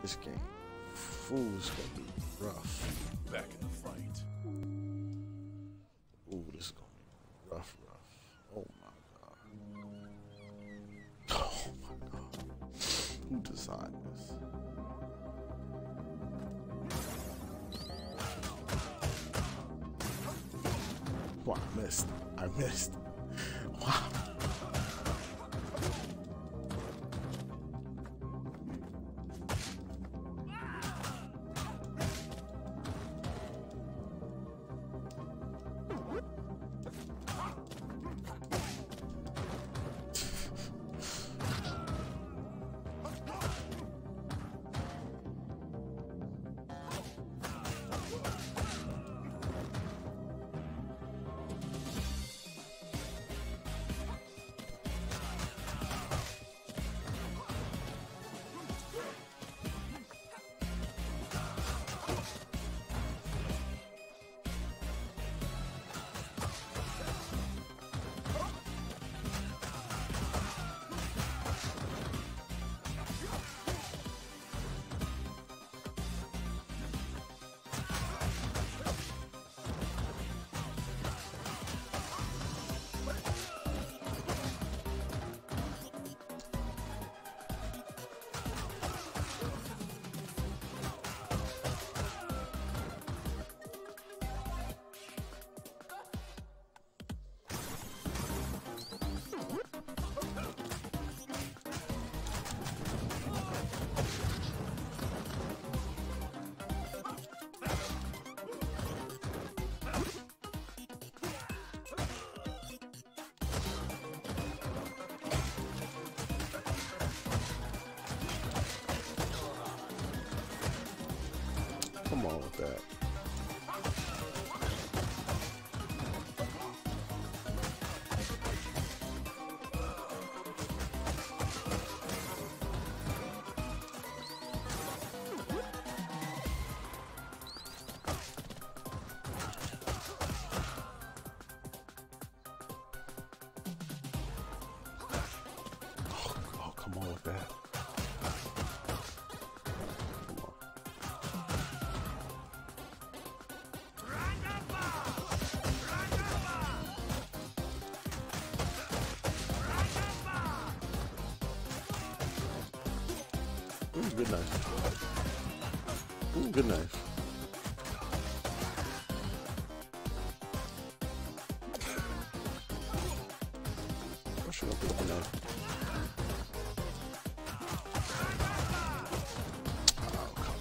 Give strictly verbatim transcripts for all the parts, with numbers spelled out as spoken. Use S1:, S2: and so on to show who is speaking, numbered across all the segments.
S1: This game, fool's gonna be rough.
S2: Back in the fight.
S1: Ooh, this is gonna be rough, rough. Oh my god. Oh my god. Who designed this? Wow, I missed. I missed. Wow. Come on with that. Oh, oh, come on with that. Ooh, good knife. Ooh, good knife. I should have put the knife. Oh, come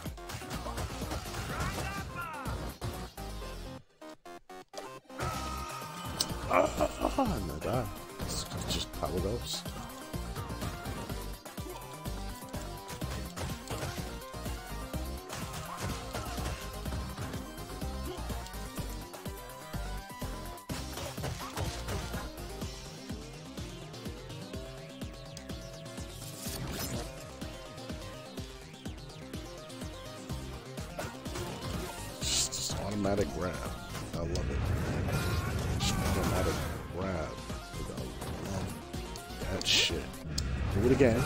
S1: on. Ah, ah, ah, no, that. It's just how it goes. Automatic grab. I love it. Just automatic grab. I love that shit. Do it again.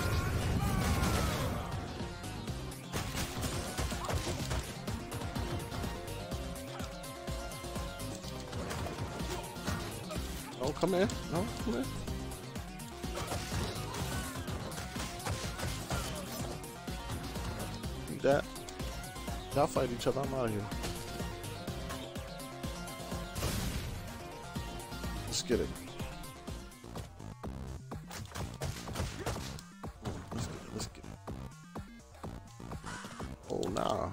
S1: Oh, come in. No, come in. Do that. Y'all fight each other. I'm out of here. Let's get it. Let's get it. Let's get it. Oh, nah.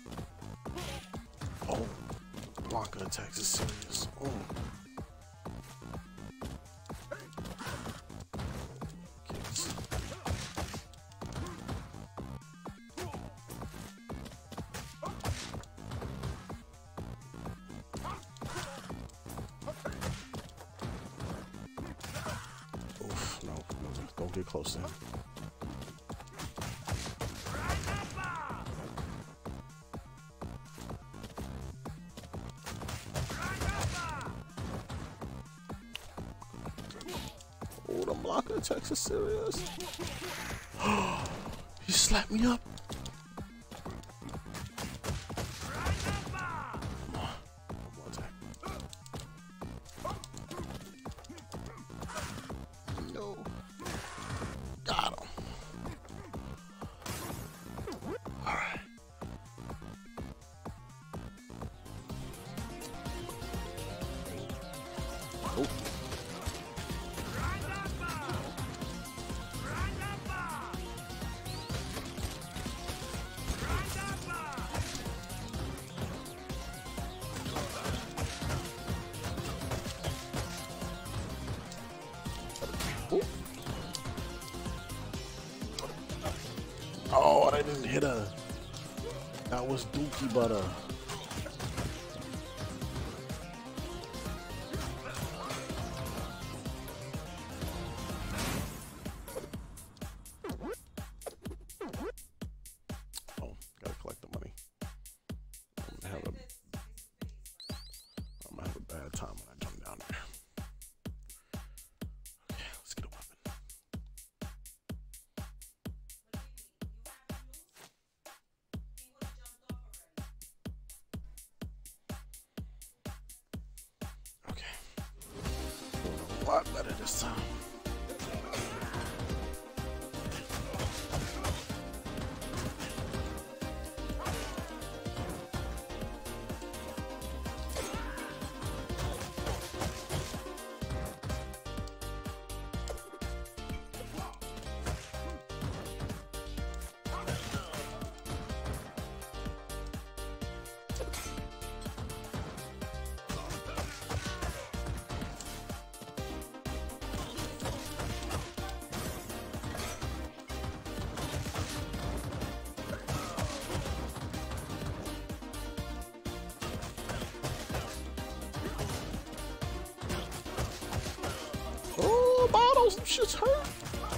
S1: Oh, Blanca attacks is serious. Oh. Kids. No, no, don't get close to him. Oh, the blocker attacks is serious. He slapped me up. Oh, I didn't hit her. That was dookie butter. Oh, gotta collect the money. I'm gonna have a, I'm gonna have a bad time when I jump down there. Okay, let's get a weapon. Okay. Doing a lot better this time. Oh, bottles, them shit's hurt.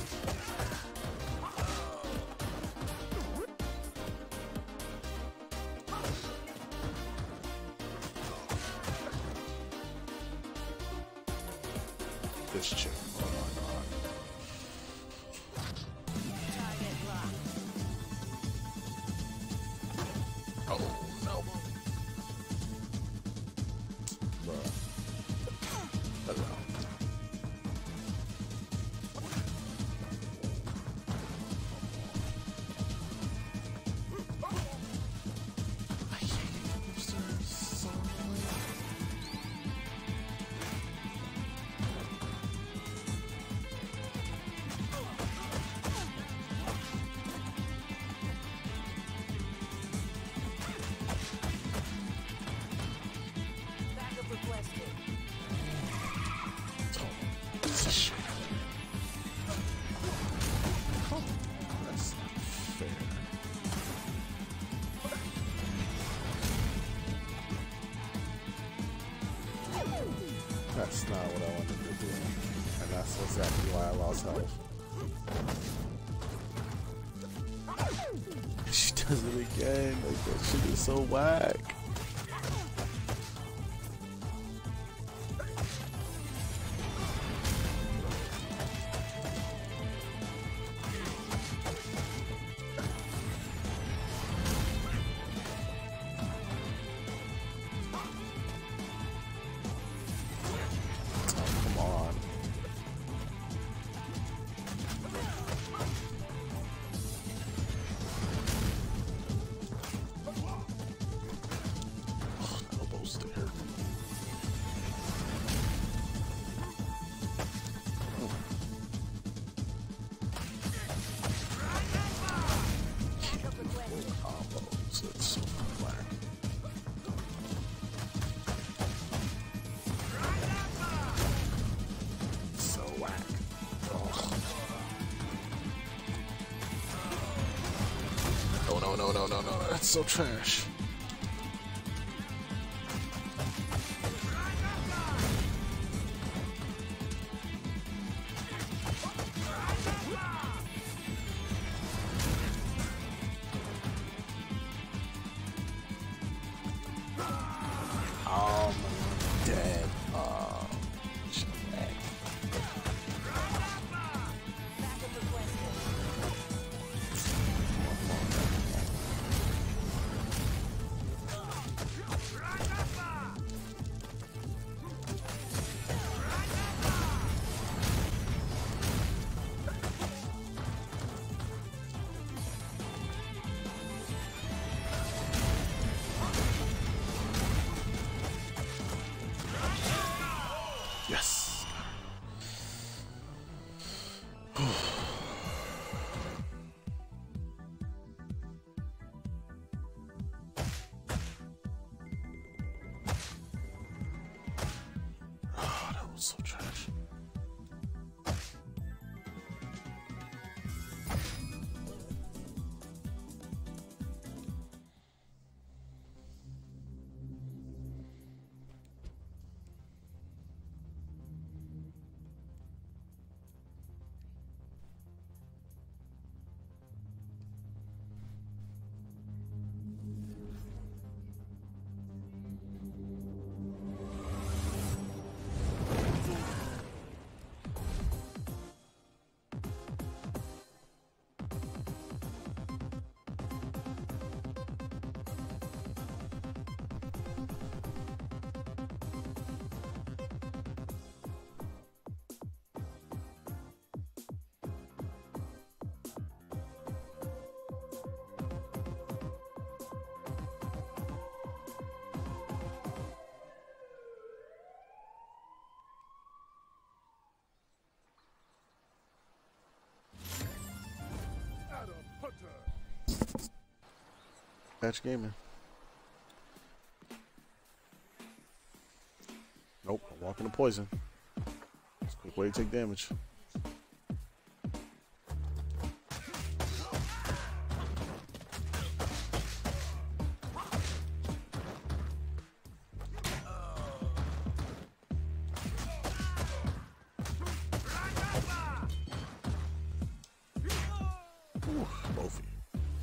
S1: This chick, oh my god. Oh no. Bruh. That's out. That's not fair. That's not what I wanted to do. And that's exactly why I lost health. She does it again. Like, that shit is so whack. No, no, no, no, no, that's so trash. Um, dead. Uh, yes. Oh, that was so trash. Patch gaming. Nope, I'm walking to poison. It's a quick way to take damage. Ooh, both of you.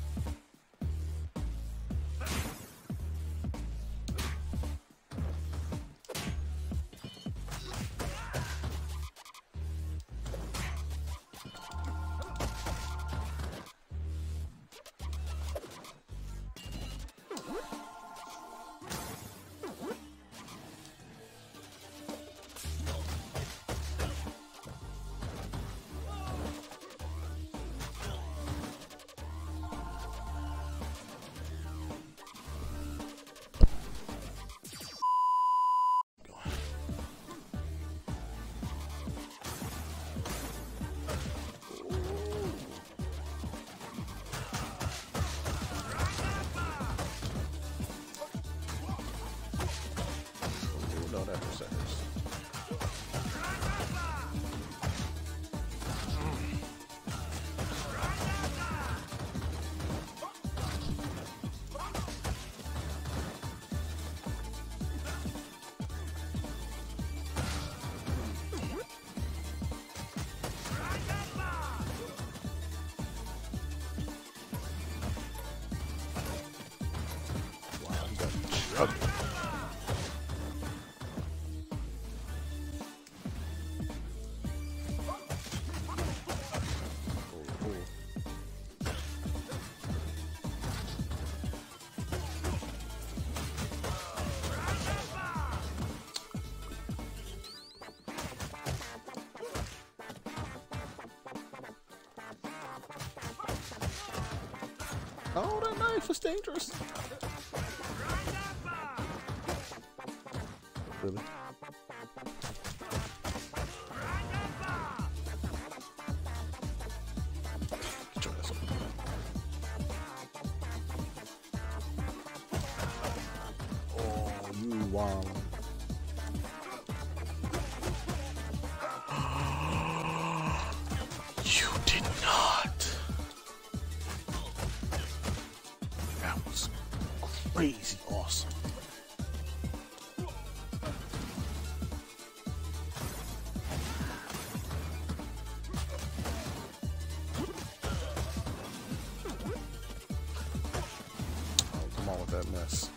S1: Wow, oh, that knife is dangerous. Really? Get your ass up. Oh, you wow. You did not. That was crazy awesome. That mess.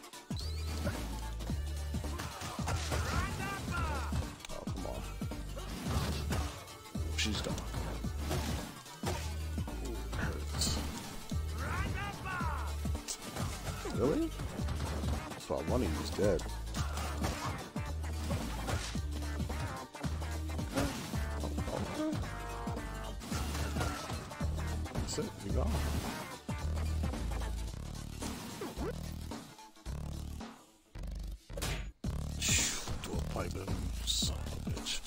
S1: Oh, come on. She's done. Ooh, it hurts. Really? I thought one of you was dead. Oh, okay. That's it. You're gone. Pipe him, son of a bitch.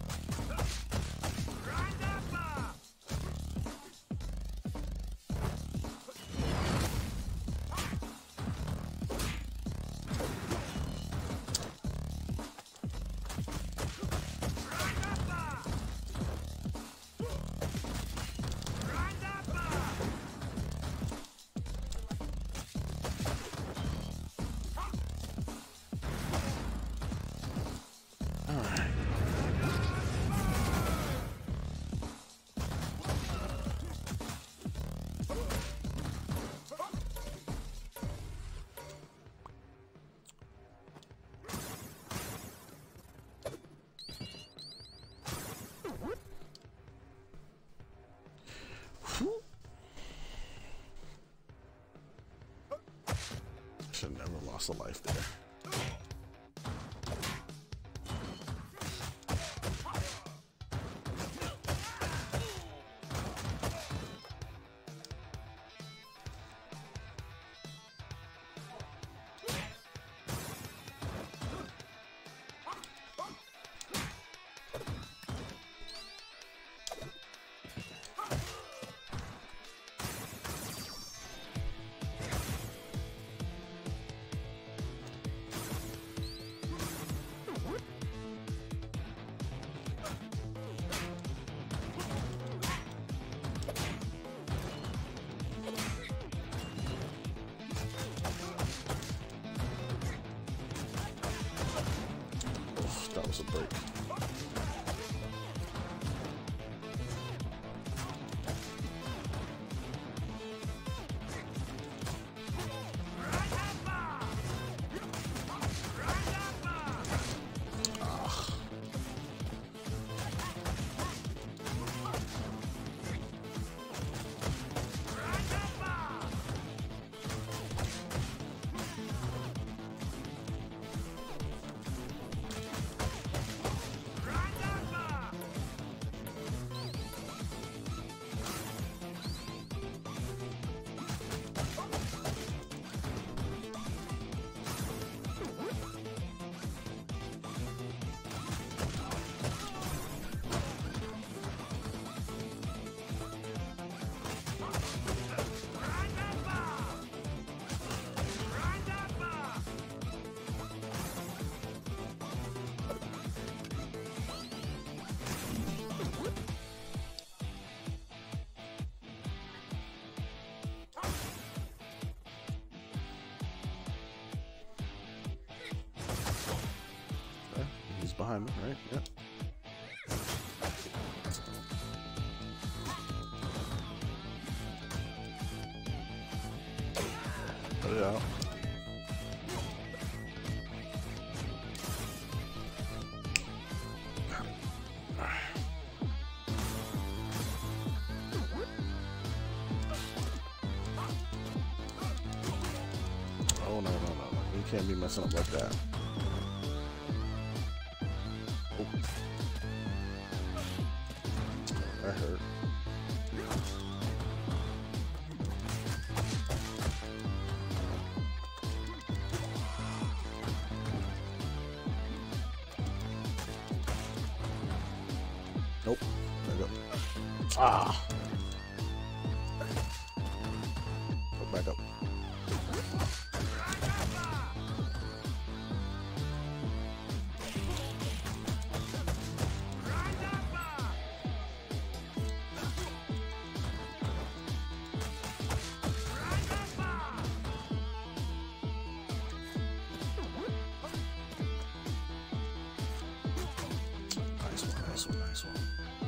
S1: Should have never lost a life there. That was a break. Behind me, right? Yep. Put it out. Oh no, no, no, no. You can't be messing up like that. That hurt. Nope. There we go. Ah. Go back up. Nice one, nice one.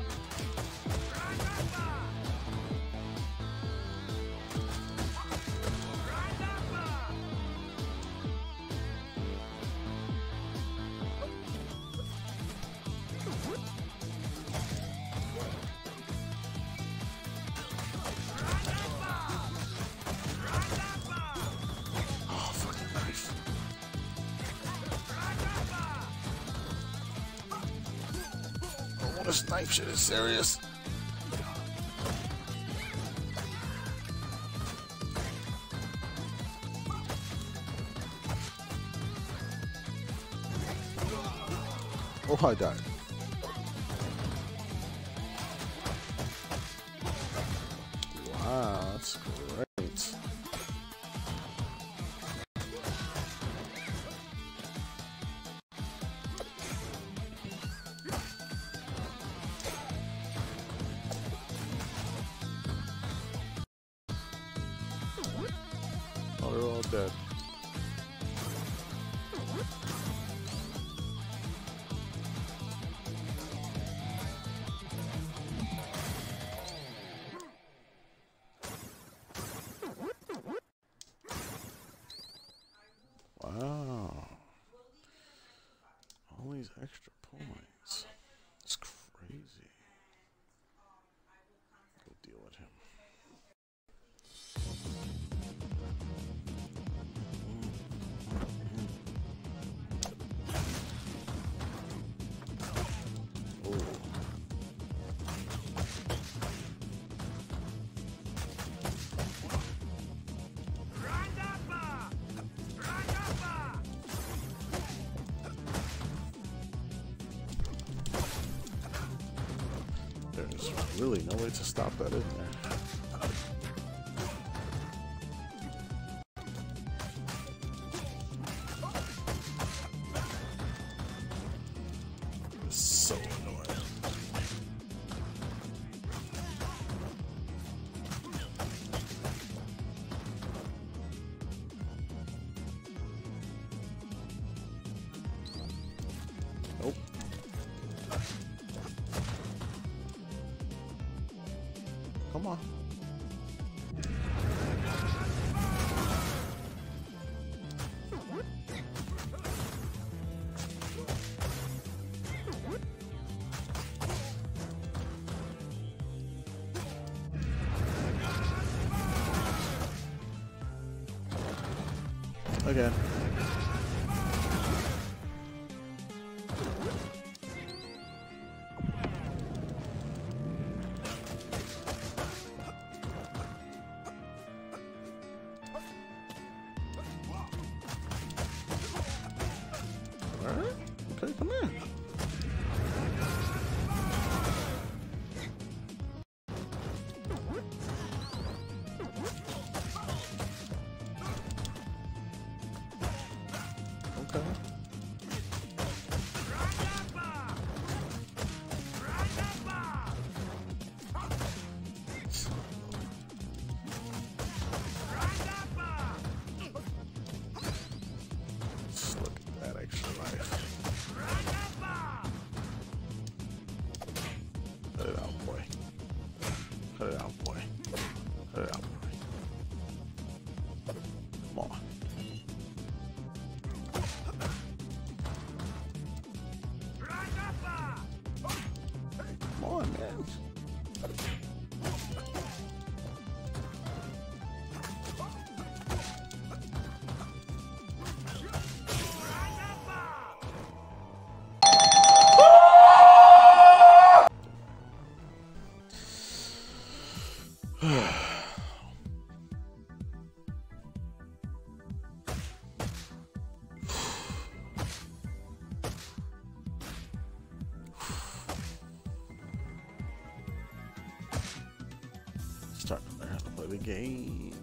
S1: Oh, fucking knife. Oh, this knife shit is serious. Oh, I died. Wow, that's great. Oh, they're all dead. Wow. All these extra points. It's crazy. Go deal with him. There's really no way to stop that, isn't there? It's so annoying. Nope. Come on. Again. Alright. Okay, come in. Okay. Just look at that extra life. Cut it out, boy. Cut it out, boy. Cut it out, boy. Come on. Come on, man. Start to learn how to play the game.